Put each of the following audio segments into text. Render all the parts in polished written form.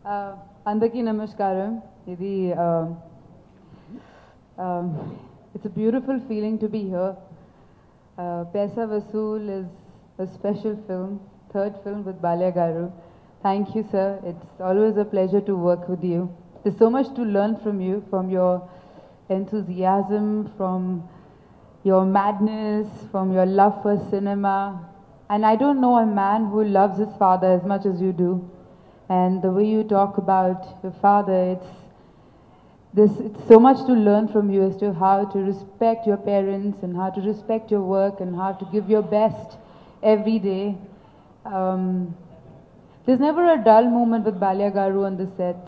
Andaki Namaskaram. It's a beautiful feeling to be here. Paisa Vasool is a special film, third film with Balya Garu. Thank you, sir. It's always a pleasure to work with you. There's so much to learn from you, from your enthusiasm, from your madness, from your love for cinema. And I don't know a man who loves his father as much as you do. And the way you talk about your father, it's so much to learn from you as to how to respect your parents and how to respect your work and how to give your best every day. There's never a dull moment with Balya Garu on the set.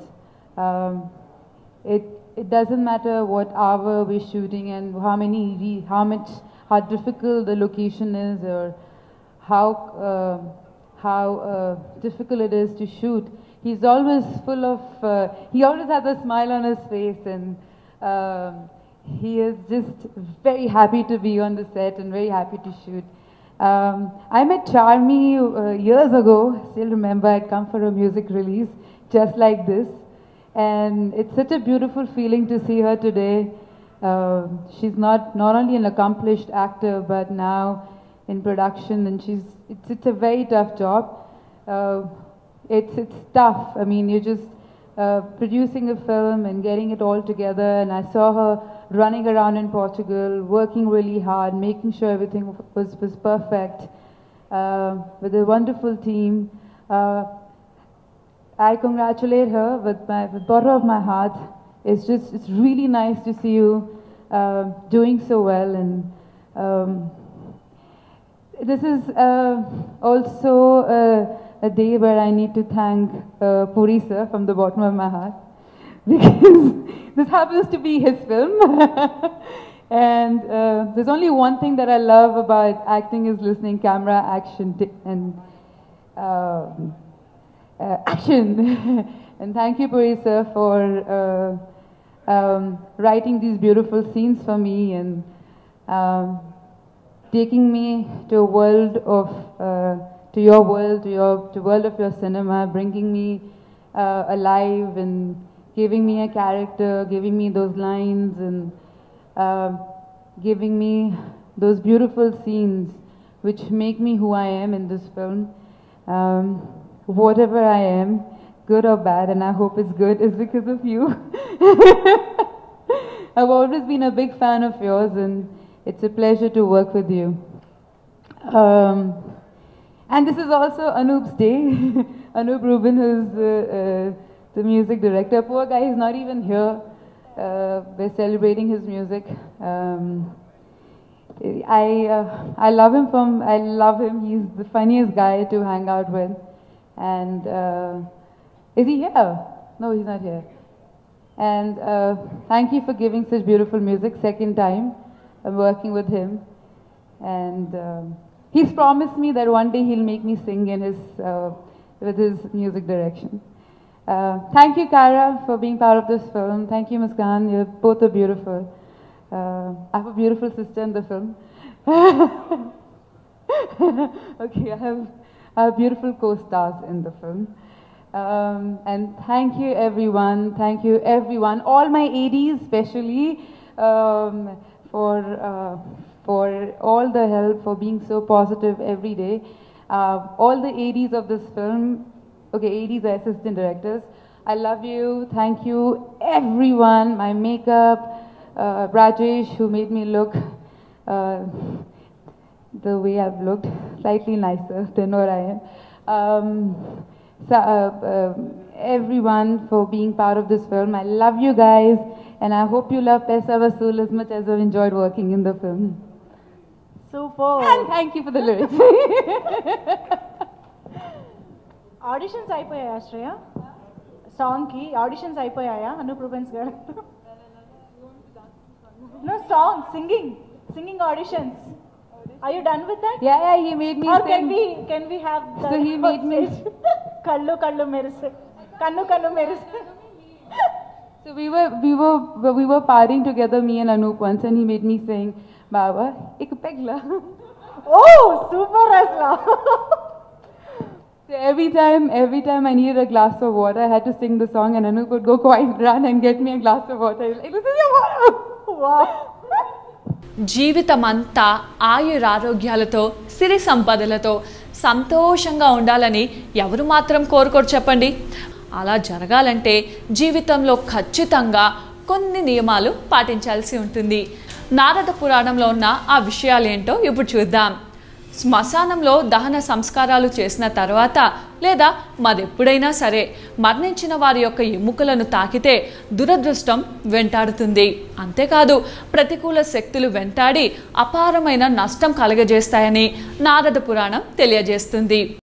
It doesn't matter what hour we're shooting and how difficult the location is or how difficult it is to shoot. He's always full of, he always has a smile on his face, and he is just very happy to be on the set and very happy to shoot. I met Charmi years ago. Still remember, I'd come for a music release just like this, and it's such a beautiful feeling to see her today. She's not only an accomplished actor, but now in production, and it's a very tough job. It's tough. I mean, you're just producing a film and getting it all together, and I saw her running around in Portugal, working really hard, making sure everything was perfect, with a wonderful team. I congratulate her with the bottom of my heart. It's really nice to see you doing so well, and this is also a day where I need to thank Puri sir from the bottom of my heart, because this happens to be his film. And there's only one thing that I love about acting is listening camera, action, and action. And thank you, Puri sir, for writing these beautiful scenes for me and taking me to a world of to your world, to world of your cinema, bringing me alive and giving me a character, giving me those lines, and giving me those beautiful scenes which make me who I am in this film. Whatever I am, good or bad, and I hope it's good, is because of you. I've always been a big fan of yours, and it's a pleasure to work with you. And this is also Anoop's day. Anoop Rubin, who's the music director. Poor guy, he's not even here. We're celebrating his music. I love him. He's the funniest guy to hang out with. And is he here? No, he's not here. And thank you for giving such beautiful music. Second time I'm working with him. And he's promised me that one day he'll make me sing in with his music direction. Thank you, Kara, for being part of this film. Thank you, Muskan. You both are beautiful. I have a beautiful sister in the film. Okay, I have beautiful co-stars in the film. And thank you, everyone. Thank you, everyone. All my ADs, especially, for all the help, for being so positive every day. All the ADs of this film, okay, ADs are assistant directors. I love you. Thank you, everyone. My makeup, Rajesh, who made me look the way I've looked, slightly nicer than what I am. Everyone for being part of this film. I love you guys, and I hope you love Paisa Vasool as much as I've enjoyed working in the film. Super. And thank you for the lyrics. Auditions అయిపోయాయా Shreya song కి auditions అయిపోయాయా అనూప్ రూబెన్స్ గారు No song, singing auditions. Are you done with that? Yeah, he made me sing. Can we have the So he made me kallu kallu merse kannu kannu merse. So we were partying together, me and Anoop, once, and he made me sing Baba, ek pegla. Oh, super asla. So every time I needed a glass of water, I had to sing the song, and Anup would go quite run and get me a glass of water. He's like, "This is your water." Wow. జీవితమంతా ఆయురారోగ్యాలతో సిరి సంపదలతో సంతోషంగా ఉండాలని ఎవరు మాత్రం కోరుకోరు చెప్పండి. అలా జరగాలంటే జీవితంలో ఖచ్చితంగా కొన్ని నియమాలు పాటించాల్సి ఉంటుంది. నారద పురాణంలో ఉన్న ఆ విషయాలేంటో ఇప్పుడు చూద్దాం. శ్మశానంలో దహన సంస్కారాలు చేసిన తర్వాత లేదా మరెప్పుడైనా సరే మరణించిన వారి యొక్క ఎముకలను తాకితే దురదృష్టం వెంటాడుతుంది. అంతేకాదు ప్రతికూల శక్తులు వెంటాడి అపారమైన నష్టం కలుగజేస్తాయని నారద పురాణం తెలియజేస్తుంది.